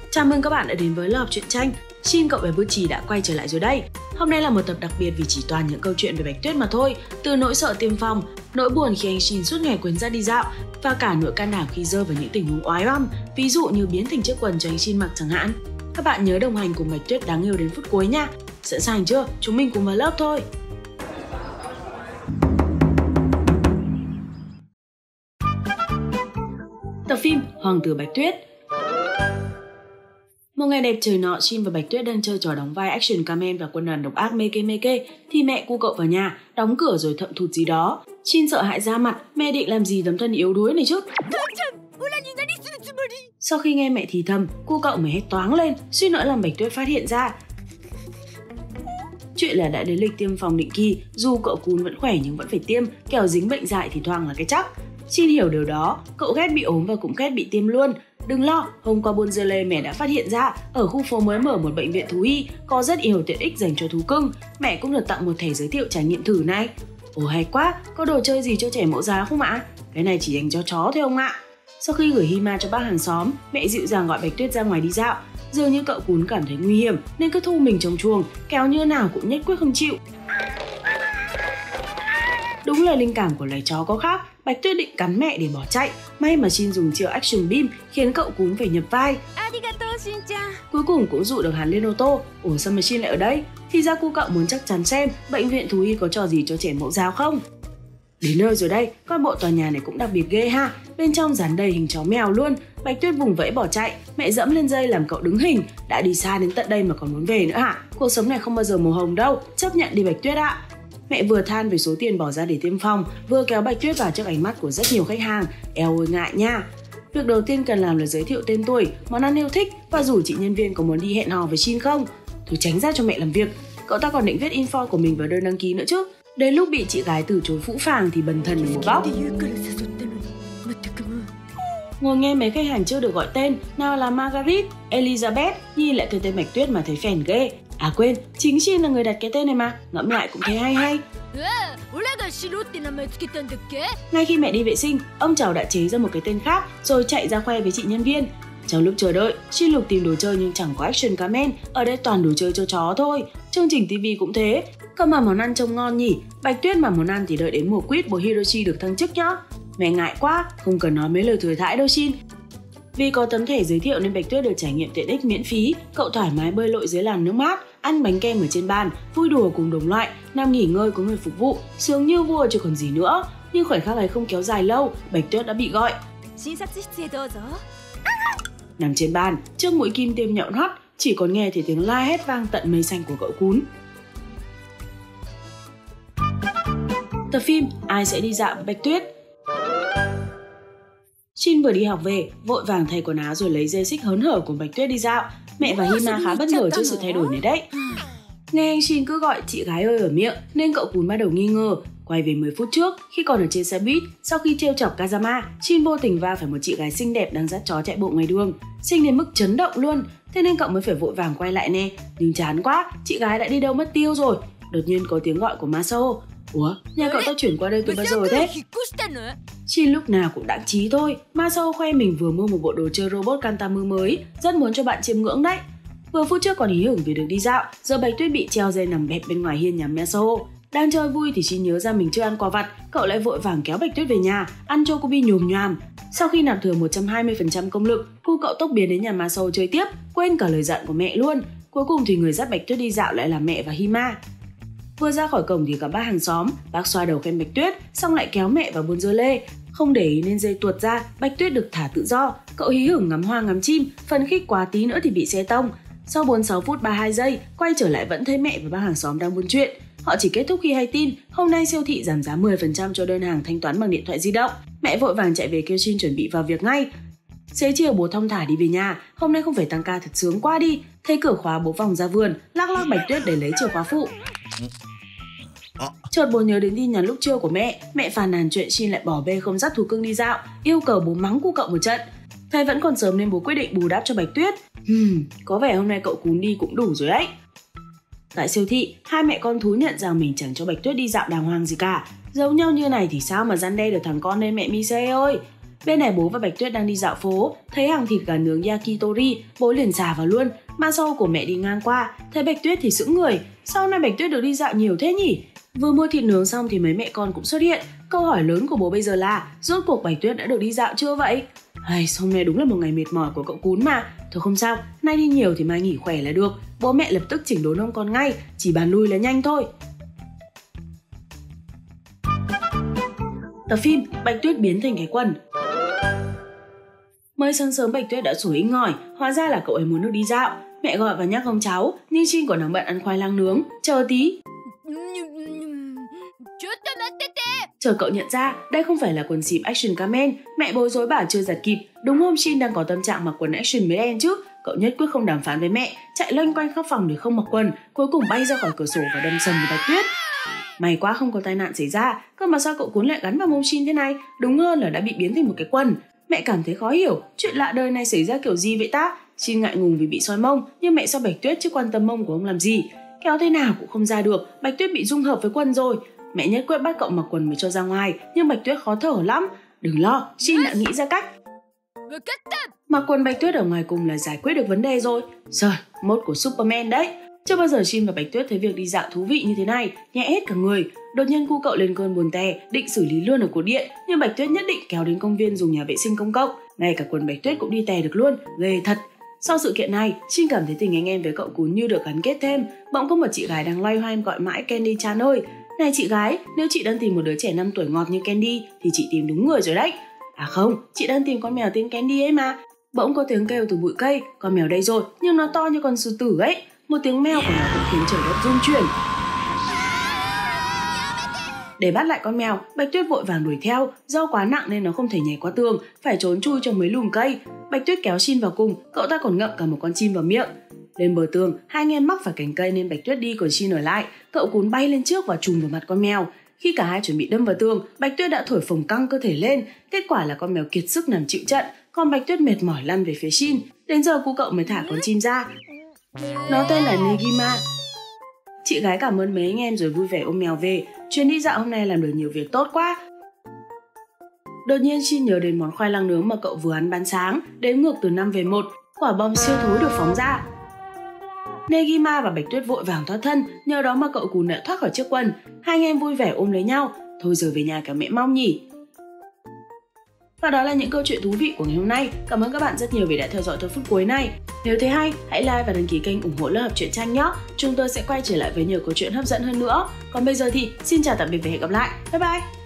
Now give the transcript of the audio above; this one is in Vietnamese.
Chào mừng các bạn đã đến với Love Truyện Tranh. Shin cậu bé bút chì đã quay trở lại rồi đây. Hôm nay là một tập đặc biệt vì chỉ toàn những câu chuyện về Bạch Tuyết mà thôi. Từ nỗi sợ tiêm phòng, nỗi buồn khi anh Shin suốt ngày quên ra đi dạo, và cả nỗi can đảm khi rơi vào những tình huống oái oăm, ví dụ như biến thành chiếc quần cho anh Shin mặc chẳng hạn. Các bạn nhớ đồng hành cùng Bạch Tuyết đáng yêu đến phút cuối nha. Sẵn sàng chưa? Chúng mình cùng vào lớp thôi. Tập phim Hoàng tử Bạch Tuyết. Một ngày đẹp trời nọ, Shin và Bạch Tuyết đang chơi trò đóng vai Action Kamen và quân đoàn độc ác Meke Meke thì mẹ cu cậu vào nhà, đóng cửa rồi thậm thụt gì đó. Shin sợ hãi ra mặt, mẹ định làm gì tấm thân yếu đuối này chứ. Sau khi nghe mẹ thì thầm, cu cậu mới hét toáng lên, suýt nữa làm Bạch Tuyết phát hiện ra. Chuyện là đã đến lịch tiêm phòng định kỳ, dù cậu cún vẫn khỏe nhưng vẫn phải tiêm, kẻo dính bệnh dại thì thoảng là cái chắc. Shin hiểu điều đó, cậu ghét bị ốm và cũng ghét bị tiêm luôn. Đừng lo, hôm qua buôn dưa lê mẹ đã phát hiện ra ở khu phố mới mở một bệnh viện thú y có rất nhiều tiện ích dành cho thú cưng. Mẹ cũng được tặng một thẻ giới thiệu trải nghiệm thử này. Ồ hay quá, có đồ chơi gì cho trẻ mẫu giáo không ạ? Cái này chỉ dành cho chó thôi ông ạ. Sau khi gửi Hima cho bác hàng xóm, mẹ dịu dàng gọi Bạch Tuyết ra ngoài đi dạo. Dường như cậu cún cảm thấy nguy hiểm nên cứ thu mình trong chuồng, kéo như nào cũng nhất quyết không chịu. Đúng là linh cảm của loài chó có khác, Bạch Tuyết định cắn mẹ để bỏ chạy. May mà Shin dùng chiêu Action Beam khiến cậu cún phải nhập vai. Cuối cùng cũng dụ được hắn lên ô tô. Ủa sao mà Shin lại ở đây? Thì ra cu cậu muốn chắc chắn xem bệnh viện thú y có trò gì cho trẻ mẫu giáo không. Đến nơi rồi đây, coi bộ tòa nhà này cũng đặc biệt ghê ha. Bên trong dán đầy hình chó mèo luôn. Bạch Tuyết vùng vẫy bỏ chạy, mẹ dẫm lên dây làm cậu đứng hình. Đã đi xa đến tận đây mà còn muốn về nữa hả? Cuộc sống này không bao giờ màu hồng đâu, chấp nhận đi Bạch Tuyết ạ. Mẹ vừa than về số tiền bỏ ra để tiêm phòng, vừa kéo Bạch Tuyết vào trước ánh mắt của rất nhiều khách hàng. Eo ơi ngại nha. Việc đầu tiên cần làm là giới thiệu tên tuổi, món ăn yêu thích và rủ chị nhân viên có muốn đi hẹn hò với Shin không. Thôi tránh ra cho mẹ làm việc. Cậu ta còn định viết info của mình vào đơn đăng ký nữa chứ. Đến lúc bị chị gái từ chối phũ phàng thì bần thần được một bóc. Ngồi nghe mấy khách hàng chưa được gọi tên, nào là Margaret, Elizabeth, nhìn lại cái tên Bạch Tuyết mà thấy phèn ghê. À quên, chính Shin là người đặt cái tên này mà, ngẫm lại cũng thấy hay hay. Ngay khi mẹ đi vệ sinh, ông cháu đã chế ra một cái tên khác rồi chạy ra khoe với chị nhân viên. Trong lúc chờ đợi, Shin lục tìm đồ chơi nhưng chẳng có Action Kamen, ở đây toàn đồ chơi cho chó thôi. Chương trình TV cũng thế. Cơ mà món ăn trông ngon nhỉ, Bạch Tuyết mà muốn ăn thì đợi đến mùa quýt bố Hiroshi được thăng chức nhá. Mẹ ngại quá, không cần nói mấy lời thừa thãi đâu Shin. Vì có tấm thẻ giới thiệu nên Bạch Tuyết được trải nghiệm tiện ích miễn phí, cậu thoải mái bơi lội dưới làn nước mát, ăn bánh kem ở trên bàn, vui đùa cùng đồng loại, nằm nghỉ ngơi có người phục vụ, sướng như vua chứ còn gì nữa. Nhưng khoảnh khắc ấy không kéo dài lâu, Bạch Tuyết đã bị gọi. Nằm trên bàn, trước mũi kim tiêm nhọn hoắt, chỉ còn nghe thấy tiếng la hét vang tận mây xanh của cậu cún. Tập phim Ai sẽ đi dạo với Bạch Tuyết. Shin vừa đi học về, vội vàng thay quần áo rồi lấy dây xích hớn hở cùng Bạch Tuyết đi dạo. Mẹ và Hima khá bất ngờ trước sự thay đổi này đấy. Nghe anh Shin cứ gọi chị gái ơi ở miệng nên cậu cún bắt đầu nghi ngờ. Quay về 10 phút trước, khi còn ở trên xe buýt, sau khi trêu chọc Kazama, Shin vô tình va phải một chị gái xinh đẹp đang dắt chó chạy bộ ngoài đường. Xinh đến mức chấn động luôn, thế nên cậu mới phải vội vàng quay lại nè. Nhưng chán quá, chị gái đã đi đâu mất tiêu rồi. Đột nhiên có tiếng gọi của Masao. Ủa, nhà cậu ta chuyển qua đây từ bao giờ thế? Shin lúc nào cũng đãng trí thôi. Masao khoe mình vừa mua một bộ đồ chơi robot Kantamu mới, rất muốn cho bạn chiêm ngưỡng đấy. Vừa phút trước còn hí hửng vì được đi dạo, giờ Bạch Tuyết bị treo dây nằm bẹp bên ngoài hiên nhà Masao. Đang chơi vui thì Shin nhớ ra mình chưa ăn quà vặt, cậu lại vội vàng kéo Bạch Tuyết về nhà, ăn chocobi nhồm nhoàm. Sau khi nạp thừa 120% công lực, cu cậu tốc biến đến nhà Masao chơi tiếp, quên cả lời dặn của mẹ luôn. Cuối cùng thì người dắt Bạch Tuyết đi dạo lại là mẹ và Hima. Vừa ra khỏi cổng thì gặp bác hàng xóm, bác xoa đầu khen Bạch Tuyết, xong lại kéo mẹ vào buôn dưa lê. Không để ý nên dây tuột ra, Bạch Tuyết được thả tự do. Cậu hí hửng ngắm hoa ngắm chim, phấn khích quá tí nữa thì bị xe tông. Sau 46 phút 32 giây, quay trở lại vẫn thấy mẹ và bác hàng xóm đang buôn chuyện. Họ chỉ kết thúc khi hay tin hôm nay siêu thị giảm giá 10% cho đơn hàng thanh toán bằng điện thoại di động. Mẹ vội vàng chạy về kêu Shin chuẩn bị vào việc ngay. Xế chiều bố thong thả đi về nhà, hôm nay không phải tăng ca thật sướng quá đi. Thấy cửa khóa bố vòng ra vườn, lắc lắc Bạch Tuyết để lấy chìa khóa phụ. Chợt bố nhớ đến tin nhắn lúc trưa của mẹ phàn nàn chuyện Shin lại bỏ bê không dắt thú cưng đi dạo, yêu cầu bố mắng cu cậu một trận. Thấy vẫn còn sớm nên bố quyết định bù đắp cho Bạch Tuyết. Có vẻ hôm nay cậu cún đi cũng đủ rồi đấy. Tại siêu thị, hai mẹ con thú nhận rằng mình chẳng cho Bạch Tuyết đi dạo đàng hoàng gì cả. Giấu nhau như này thì sao mà răn đe được thằng con nên mẹ Mise ơi. Bên này bố và Bạch Tuyết đang đi dạo phố, thấy hàng thịt gà nướng yakitori, bố liền xả vào luôn. Mà sau của mẹ đi ngang qua, thấy Bạch Tuyết thì sững người. Sau này Bạch Tuyết được đi dạo nhiều thế nhỉ? Vừa mua thịt nướng xong thì mấy mẹ con cũng xuất hiện. Câu hỏi lớn của bố bây giờ là rốt cuộc Bạch Tuyết đã được đi dạo chưa vậy? Hôm nay đúng là một ngày mệt mỏi của cậu cún mà. Thôi không sao, nay đi nhiều thì mai nghỉ khỏe là được. Bố mẹ lập tức chỉnh đốn ông con ngay, chỉ bàn lui là nhanh thôi. Tập phim Bạch Tuyết biến thành cái quần. Mới sáng sớm Bạch Tuyết đã sủa inh ỏi, hóa ra là cậu ấy muốn được đi dạo. Mẹ gọi và nhắc ông cháu, nhưng Shin còn đang bận ăn khoai lang nướng. Chờ tí. Chờ cậu nhận ra đây không phải là quần xịp Action Kamen. Mẹ bối rối bảo chưa giặt kịp. Đúng hôm Shin đang có tâm trạng mặc quần Action mới đen chứ. Cậu nhất quyết không đàm phán với mẹ, chạy loanh quanh khắp phòng để không mặc quần, cuối cùng bay ra khỏi cửa sổ và đâm sầm vào Bạch Tuyết. May quá không có tai nạn xảy ra, cơ mà sao cậu cún lại gắn vào mông Shin thế này? Đúng hơn là đã bị biến thành một cái quần. Mẹ cảm thấy khó hiểu, chuyện lạ đời này xảy ra kiểu gì vậy ta? Shin ngại ngùng vì bị soi mông, nhưng mẹ sao Bạch Tuyết chứ quan tâm mông của ông làm gì? Kéo thế nào cũng không ra được, Bạch Tuyết bị dung hợp với quần rồi. Mẹ nhất quyết bắt cậu mặc quần mới cho ra ngoài, nhưng Bạch Tuyết khó thở lắm. Đừng lo, Shin đã nghĩ ra cách. Mặc quần Bạch Tuyết ở ngoài cùng là giải quyết được vấn đề rồi. Trời, mốt của Superman đấy. Chưa bao giờ Shin và Bạch Tuyết thấy việc đi dạo thú vị như thế này, nhẹ hết cả người. Đột nhiên cu cậu lên cơn buồn tè, định xử lý luôn ở cột điện, nhưng Bạch Tuyết nhất định kéo đến công viên dùng nhà vệ sinh công cộng. Ngay cả quần Bạch Tuyết cũng đi tè được luôn, ghê thật. Sau sự kiện này, Shin cảm thấy tình anh em với cậu cún như được gắn kết thêm. Bỗng có một chị gái đang loay hoay gọi mãi Candy Chan ơi. Này chị gái, nếu chị đang tìm một đứa trẻ 5 tuổi ngọt như Candy thì chị tìm đúng người rồi đấy. À không, chị đang tìm con mèo tên Candy ấy mà. Bỗng có tiếng kêu từ bụi cây, con mèo đây rồi, nhưng nó to như con sư tử ấy. Một tiếng meo của nó cũng khiến trời đất rung chuyển. Để bắt lại con mèo, Bạch Tuyết vội vàng đuổi theo. Do quá nặng nên nó không thể nhảy qua tường, phải trốn chui trong mấy lùm cây. Bạch Tuyết kéo Shin vào cùng, cậu ta còn ngậm cả một con chim vào miệng. Lên bờ tường, hai anh em mắc phải cành cây nên Bạch Tuyết đi còn Shin ở lại. Cậu cún bay lên trước và trùm vào mặt con mèo. Khi cả hai chuẩn bị đâm vào tường, Bạch Tuyết đã thổi phồng căng cơ thể lên. Kết quả là con mèo kiệt sức nằm chịu trận, còn Bạch Tuyết mệt mỏi lăn về phía Shin. Đến giờ cu cậu mới thả con chim ra. Nó tên là Negima. Chị gái cảm ơn mấy anh em rồi vui vẻ ôm mèo về. Chuyến đi dạo hôm nay làm được nhiều việc tốt quá. Đột nhiên Shin nhớ đến món khoai lang nướng mà cậu vừa ăn ban sáng, đếm ngược từ 5 về 1. Quả bom siêu thối được phóng ra. Negima và Bạch Tuyết vội vàng thoát thân, nhờ đó mà cậu cún đã thoát khỏi chiếc quần. Hai anh em vui vẻ ôm lấy nhau. Thôi giờ về nhà cả mẹ mong nhỉ. Và đó là những câu chuyện thú vị của ngày hôm nay. Cảm ơn các bạn rất nhiều vì đã theo dõi tới phút cuối này. Nếu thấy hay, hãy like và đăng ký kênh ủng hộ lớp học truyện tranh nhé. Chúng tôi sẽ quay trở lại với nhiều câu chuyện hấp dẫn hơn nữa. Còn bây giờ thì xin chào tạm biệt và hẹn gặp lại. Bye bye!